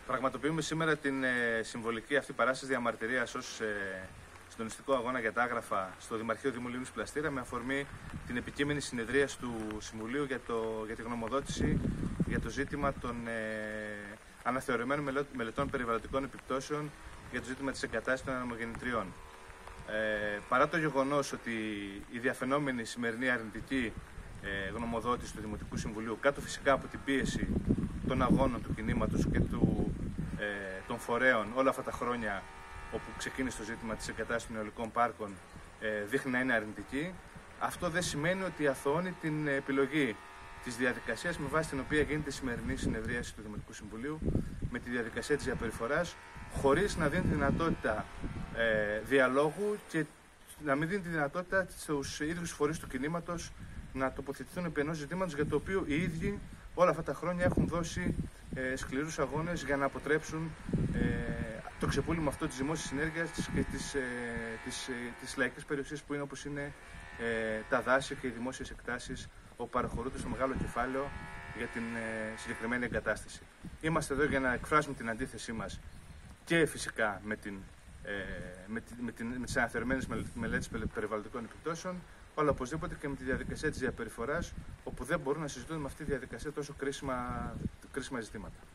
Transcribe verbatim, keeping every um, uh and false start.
Πραγματοποιούμε σήμερα την ε, συμβολική αυτή παράσταση διαμαρτυρίας ως ε, συντονιστικό αγώνα για τα άγραφα στο Δημαρχείο Δήμου Λίμνης Πλαστήρα, με αφορμή την επικείμενη συνεδρίαση του Συμβουλίου για, το, για τη γνωμοδότηση για το ζήτημα των ε, αναθεωρημένων μελετών περιβαλλοντικών επιπτώσεων για το ζήτημα της εγκατάστασης των ανεμογεννητριών. Ε, παρά το γεγονός ότι η διαφαινόμενη σημερινή αρνητική ε, γνωμοδότηση του Δημοτικού Συμβουλίου, κάτω φυσικά από την πίεση των αγώνων του κινήματος και του, ε, των φορέων όλα αυτά τα χρόνια όπου ξεκίνησε το ζήτημα της εγκατάστασης των αιωλικών πάρκων, ε, δείχνει να είναι αρνητική, αυτό δεν σημαίνει ότι αθωώνει την επιλογή της διαδικασίας με βάση την οποία γίνεται η σημερινή συνεδρίαση του Δημοτικού Συμβουλίου, με τη διαδικασία της διαπεριφοράς, χωρίς να δίνει τη δυνατότητα ε, διαλόγου και να μην δίνει τη δυνατότητα στους ίδιους φορείς του κινήματος να τοποθετηθούν επί ενός ζητήματος για το οποίο οι ίδιοι όλα αυτά τα χρόνια έχουν δώσει ε, σκληρούς αγώνες για να αποτρέψουν ε, το ξεπούλημα αυτό της δημόσιας ενέργειας και της, ε, της, ε, της λαϊκής περιοχής που είναι, όπως είναι ε, τα δάση και οι δημόσιες εκτάσεις όπου παραχωρούνται στο μεγάλο κεφάλαιο για την ε, συγκεκριμένη εγκατάσταση. Είμαστε εδώ για να εκφράσουμε την αντίθεσή μας και φυσικά με, την, ε, με, τη, με, την, με τις αναθεωρημένες μελέτες περιβαλλοντικών επιπτώσεων, αλλά οπωσδήποτε και με τη διαδικασία της διαπεριφοράς, όπου δεν μπορούν να συζητούν με αυτή τη διαδικασία τόσο κρίσιμα, κρίσιμα ζητήματα.